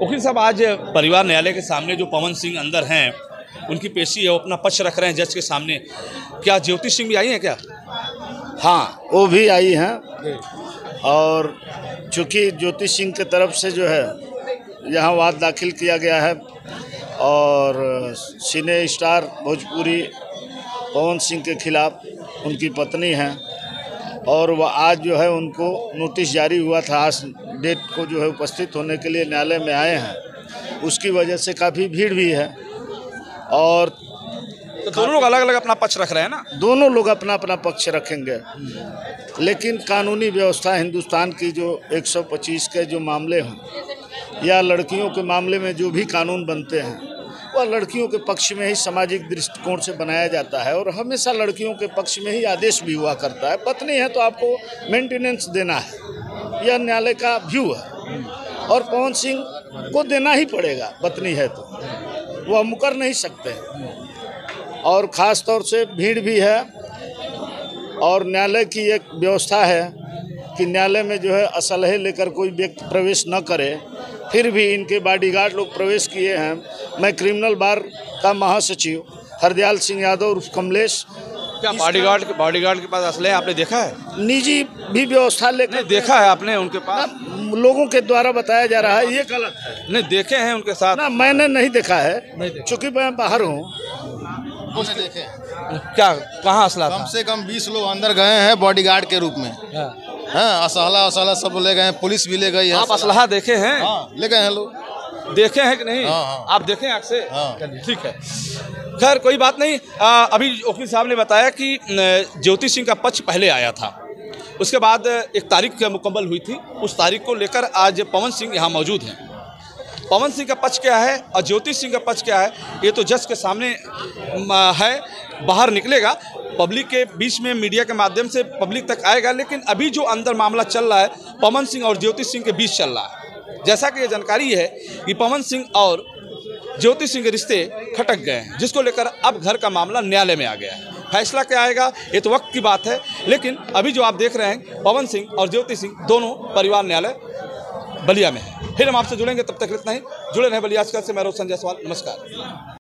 वकील साहब, आज परिवार न्यायालय के सामने जो पवन सिंह अंदर हैं, उनकी पेशी है, वो अपना पक्ष रख रहे हैं जज के सामने। क्या ज्योति सिंह भी आई हैं क्या? हाँ, वो भी आई हैं। और चूँकि ज्योति सिंह की तरफ से जो है यहाँ वाद दाखिल किया गया है और सिने स्टार भोजपुरी पवन सिंह के खिलाफ उनकी पत्नी हैं और वह आज जो है उनको नोटिस जारी हुआ था, आज डेट को जो है उपस्थित होने के लिए न्यायालय में आए हैं। उसकी वजह से काफ़ी भीड़ भी है और तो दोनों लोग अलग अलग अपना पक्ष रख रहे हैं ना? दोनों लोग अपना अपना पक्ष रखेंगे, लेकिन कानूनी व्यवस्था हिंदुस्तान की जो 125 के जो मामले हैं या लड़कियों के मामले में जो भी कानून बनते हैं वह लड़कियों के पक्ष में ही सामाजिक दृष्टिकोण से बनाया जाता है और हमेशा लड़कियों के पक्ष में ही आदेश भी हुआ करता है। पत्नी है तो आपको मेंटेनेंस देना है, यह न्यायालय का व्यू है और पवन सिंह को देना ही पड़ेगा। पत्नी है तो वह मुकर नहीं सकते और ख़ास तौर से भीड़ भी है और न्यायालय की एक व्यवस्था है कि न्यायालय में जो है असलहे लेकर कोई व्यक्ति प्रवेश न करे। फिर भी इनके बॉडीगार्ड लोग प्रवेश किए हैं। मैं क्रिमिनल बार का महासचिव हरदयाल सिंह यादव उर्फ कमलेश। क्या बॉडीगार्ड के पास असलहे आपने देखा है? निजी भी व्यवस्था लेकर देखा है आपने उनके पास? लोगों के द्वारा बताया जा रहा है, ये गलत है। नहीं, देखे हैं उनके साथ? ना, मैंने नहीं देखा है, चूँकि मैं बाहर हूँ। देखे क्या, कहाँ असला था? कम से कम 20 लोग अंदर गए हैं बॉडीगार्ड के रूप में। हाँ, असला सब ले गए हैं, पुलिस भी ले गई है। आप असलहा देखे हैं? हाँ, ले गए हैं लोग। देखे हैं कि नहीं? हाँ। आप देखें आँख से? हाँ। ठीक है, खैर कोई बात नहीं। अभी वकील साहब ने बताया कि ज्योति सिंह का पक्ष पहले आया था, उसके बाद एक तारीख मुकम्मल हुई थी, उस तारीख को लेकर आज पवन सिंह यहाँ मौजूद हैं। पवन सिंह का पक्ष क्या है और ज्योति सिंह का पक्ष क्या है, ये तो जज के सामने है, बाहर निकलेगा, पब्लिक के बीच में मीडिया के माध्यम से पब्लिक तक आएगा। लेकिन अभी जो अंदर मामला चल रहा है पवन सिंह और ज्योति सिंह के बीच चल रहा है। जैसा कि ये जानकारी है कि पवन सिंह और ज्योति सिंह के रिश्ते खटक गए हैं, जिसको लेकर अब घर का मामला न्यायालय में आ गया है। फैसला क्या आएगा ये तो वक्त की बात है, लेकिन अभी जो आप देख रहे हैं पवन सिंह और ज्योति सिंह दोनों परिवार न्यायालय बलिया में है। फिर हम आपसे जुड़ेंगे, तब तक इतना ही। जुड़े रहे बलिया से। मैं रोशन जायसवाल, नमस्कार।